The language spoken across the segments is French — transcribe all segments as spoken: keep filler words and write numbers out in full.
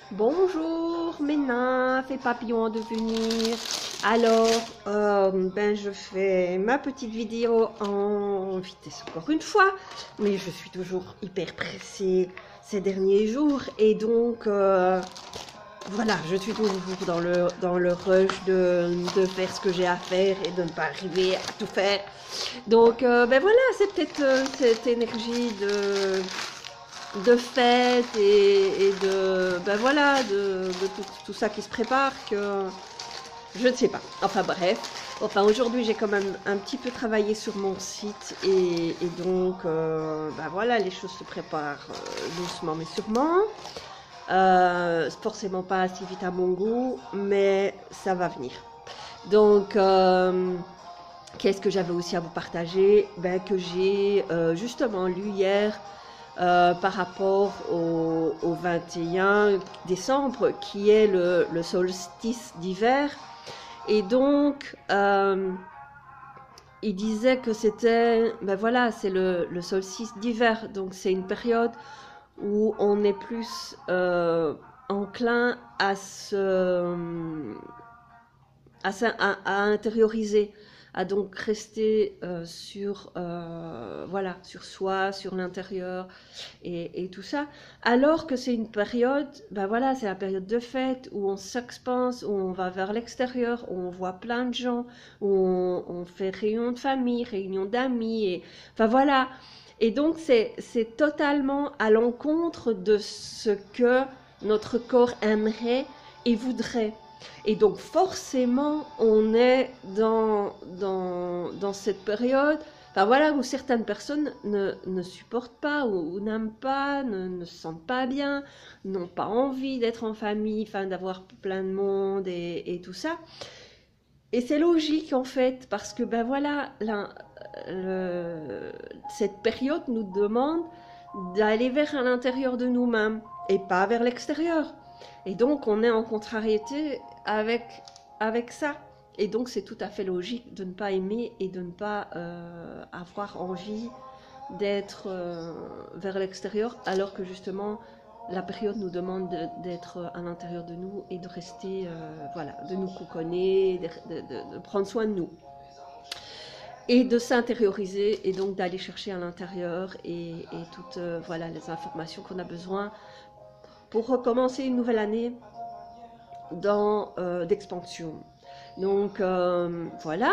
Bonjour mes nymphes et papillons en devenir. Alors, euh, ben je fais ma petite vidéo en vitesse encore une fois, mais je suis toujours hyper pressée ces derniers jours et donc euh, voilà, je suis toujours dans le, dans le rush de, de faire ce que j'ai à faire et de ne pas arriver à tout faire. Donc euh, ben voilà, c'est peut-être euh, cette énergie de de fête et, et de ben voilà de, de tout, tout ça qui se prépare que je ne sais pas. Enfin bref, enfin aujourd'hui j'ai quand même un petit peu travaillé sur mon site et, et donc euh, ben voilà, les choses se préparent euh, doucement mais sûrement. Euh, forcément pas assez vite à mon goût, mais ça va venir. Donc euh, qu'est-ce que j'avais aussi à vous partager? Ben que j'ai euh, justement lu hier. Euh, par rapport au, au vingt et un décembre, qui est le, le solstice d'hiver. Et donc, euh, il disait que c'était, ben voilà, c'est le, le solstice d'hiver. Donc, c'est une période où on est plus euh, enclin à se, à, à, à intérioriser, à donc rester euh, sur, euh, voilà, sur soi, sur l'intérieur et, et tout ça, alors que c'est une période, ben voilà, c'est la période de fête où on s'expanse, où on va vers l'extérieur, où on voit plein de gens, où on, on fait réunion de famille, réunion d'amis, et enfin voilà. Et donc c'est c'est totalement à l'encontre de ce que notre corps aimerait et voudrait. Et donc forcément, on est dans, dans, dans cette période, enfin voilà, où certaines personnes ne, ne supportent pas, ou, ou n'aiment pas, ne, ne se sentent pas bien, n'ont pas envie d'être en famille, enfin d'avoir plein de monde et, et tout ça. Et c'est logique en fait, parce que ben voilà, la, le, cette période nous demande d'aller vers l'intérieur de nous-mêmes et pas vers l'extérieur. Et donc on est en contrariété avec, avec ça. Et donc c'est tout à fait logique de ne pas aimer et de ne pas euh, avoir envie d'être euh, vers l'extérieur, alors que justement la période nous demande d'être à l'intérieur de nous et de rester, euh, voilà, de nous cocooner, de, de, de, de prendre soin de nous. Et de s'intérioriser et donc d'aller chercher à l'intérieur et, et toutes euh, voilà, les informations qu'on a besoin pour recommencer une nouvelle année dans euh, d'expansion. Donc euh, voilà.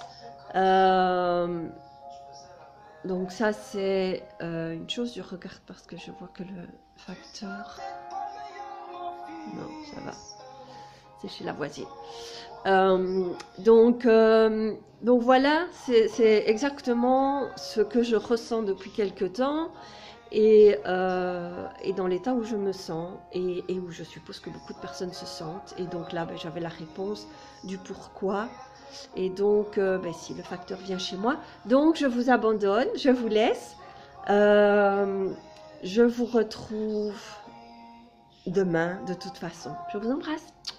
Euh, donc ça c'est euh, une chose, je regarde parce que je vois que le facteur... Non, ça va. C'est chez la voisine. Euh, donc, euh, donc voilà, c'est exactement ce que je ressens depuis quelque temps. Et, euh, et dans l'état où je me sens et, et où je suppose que beaucoup de personnes se sentent. Et donc là, ben, j'avais la réponse du pourquoi. Et donc, euh, ben, si le facteur vient chez moi, donc je vous abandonne, je vous laisse. Euh, je vous retrouve demain de toute façon. Je vous embrasse.